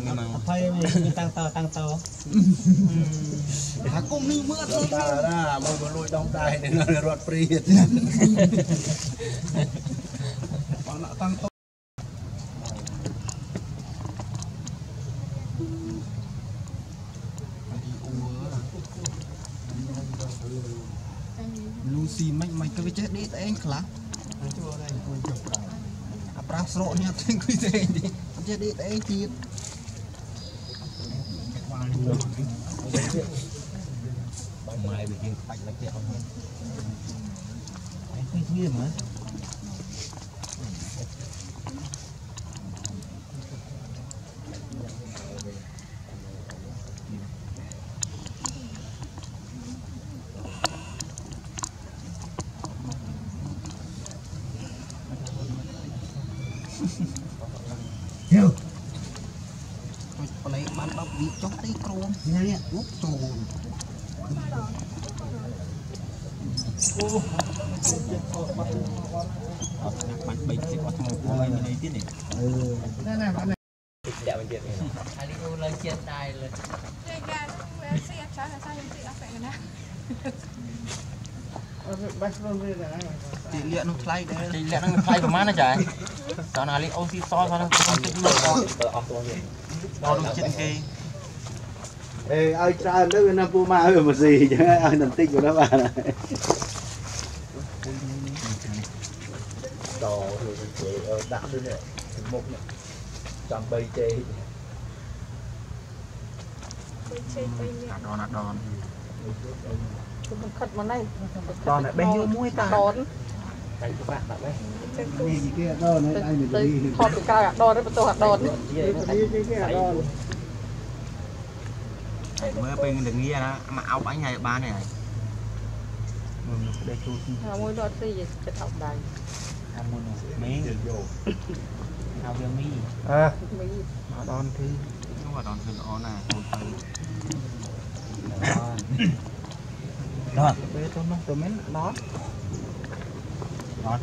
Phải mình tăng tàu. Thằng cũng như mưa thôi. Ta ra một lùi đông đai để nó rọt free. Còn lại tăng tàu. Lucy mày cái chết đi tới anh khá. Pra sro nha trên quy thế đi. Chết đi tới anh chết. Mai bị kia bạch là kẹo hơn. Cái kia mà. Hiểu. Lấy bán bắp vị chót tí crom. Nè, úp trồn. Bạn bình sẽ có thằng của anh này tiết này. Đây này bạn này. Đẹp bên kia này. Ali u lên trên đài lên. Chị lệ nó play đấy. Chị lệ nó play của má nó chạy. Sao nào lấy oxy so nó không tích luôn đó. Đó đúng trên kia. Ê, ai trai đó bên Nam Puma ơi mà gì chứ ai nằm tích của nó bà này. Đồ thì chị đạm đi nè. Một nè. Chọn bay chê. Đòn. Mình khất món này. Đòn này bên vô mũi ta. Đòn. Đây các bạn đấy. Đi gì kia đòn này ai mình đi. Thọt cái cao hạt đòn đấy, bắt đầu hạt đòn. Đi cái hạt đòn. Mới bên đừng nghe đó, mà áo bánh này ba này. Đây chú. Môi đọt gì chất học đài. Mấy áo viên mi. À. Mỹ. Mà đòn thì Nó là đòn thì nó là hồi tay. Đòn. Bây giờ tôi mấy đó. Đòn.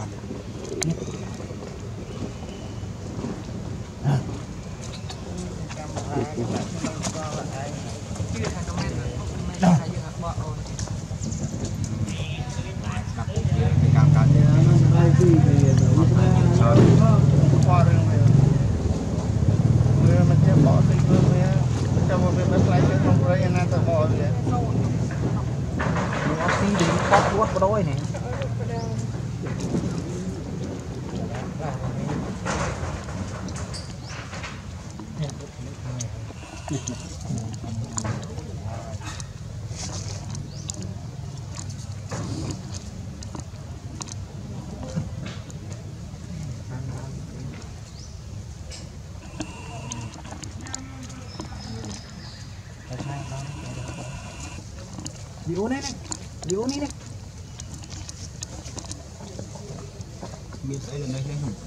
Đôi này. Đi uống này. Đi uống đi này. Biết ấy là đây hay không?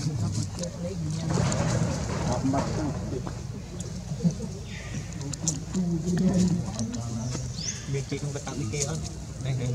Biết chị không có tặng đi kia đó. Đây này.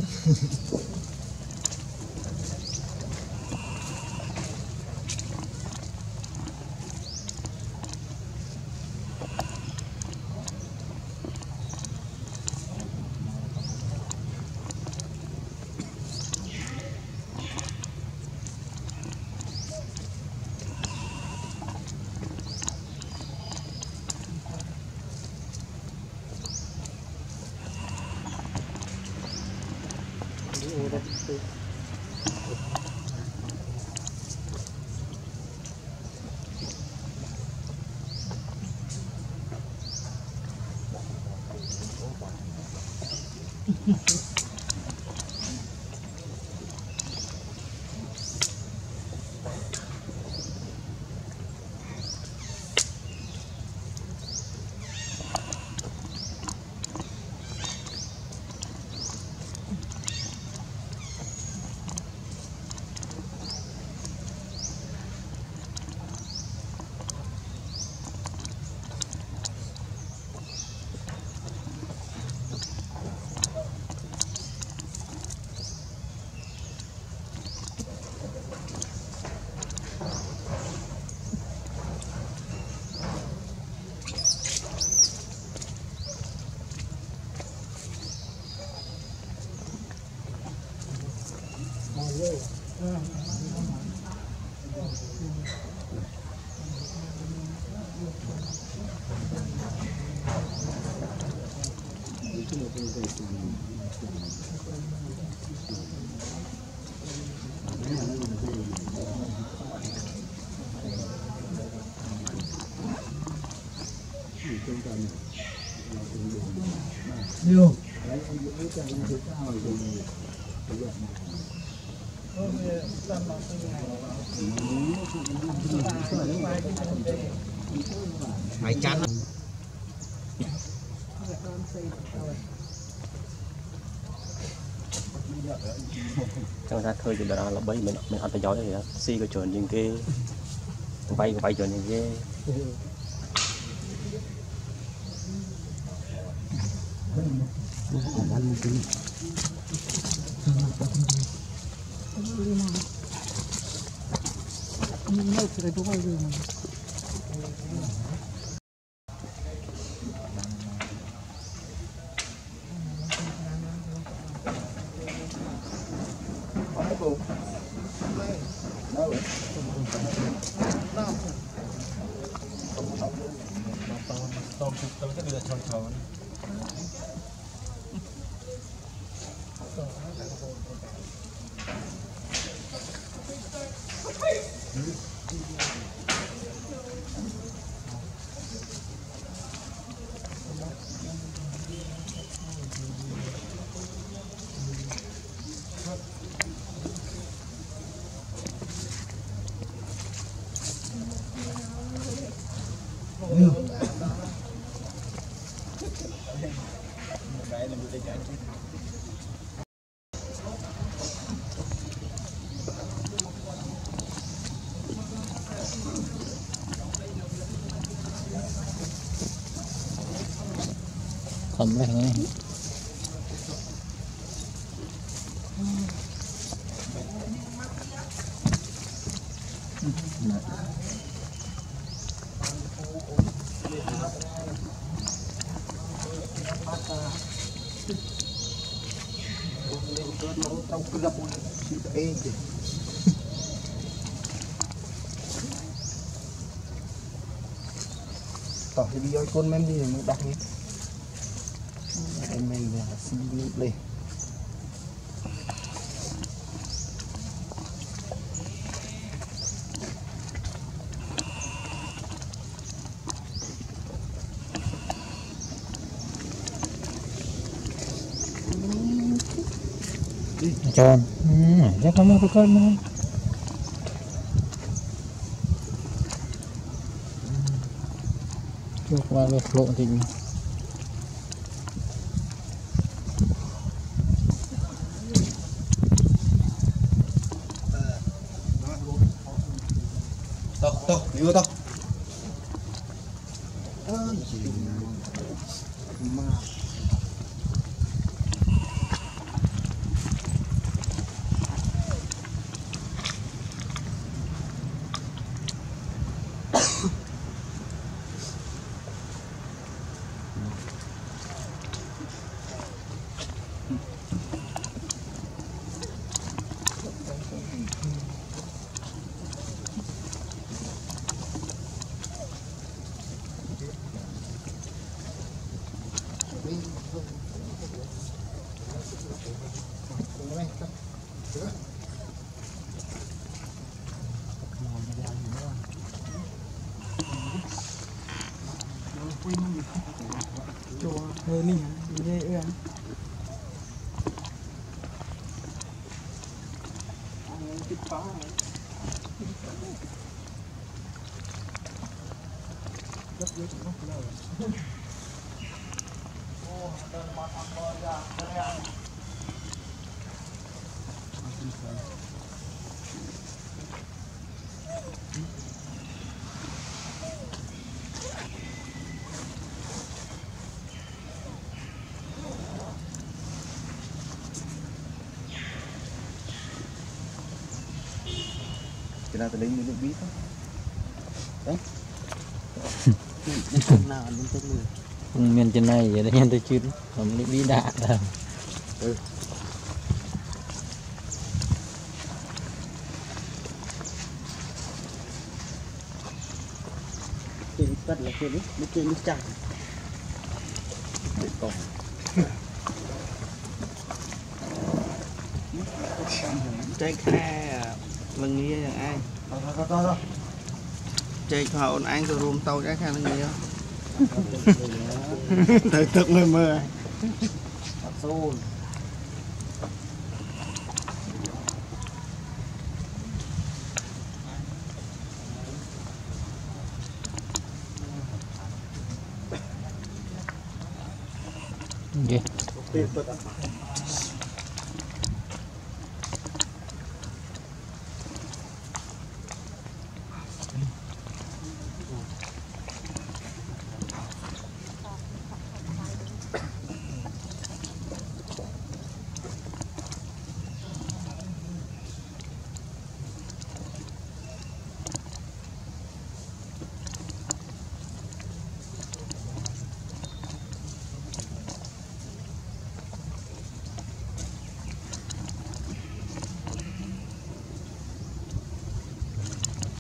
nhiều Mày chán trong ra khơi thì là bấy mình ăn tay giỏi thì si cái chuẩn những cái vay chuẩn những cái không đấy nghe tỏ thì đi ơi con men gì mới đặt nhé em men là xin nước lên tròn chắc không có cơn đâu chuột qua được lộn thì to yêu to mà hơi nỉ dễ ư cái nào tôi lấy những bí thôi đấy nào ăn bên trong người miền trên này vậy đấy nhân tôi chưa không biết bí đạ đâu tất là kia nước kia nước chảy chạy khe lưng nghĩa là ai chạy họ ôn anh rồi rùm tàu chạy khe lưng nghĩa thời thực người mơ gì tiền